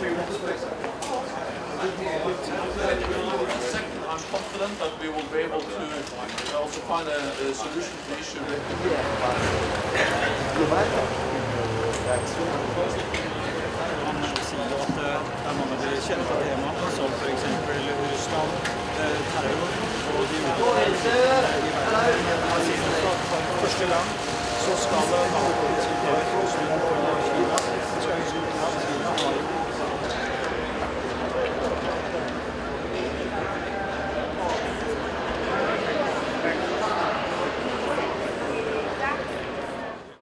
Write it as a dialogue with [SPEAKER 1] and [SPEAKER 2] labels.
[SPEAKER 1] Second, I'm confident that we will be able to also find a solution to the issue.
[SPEAKER 2] Det mange av de kjente temaene, som for eksempel Russland, terror og de utfordringene i verden. For første gang så skal NATO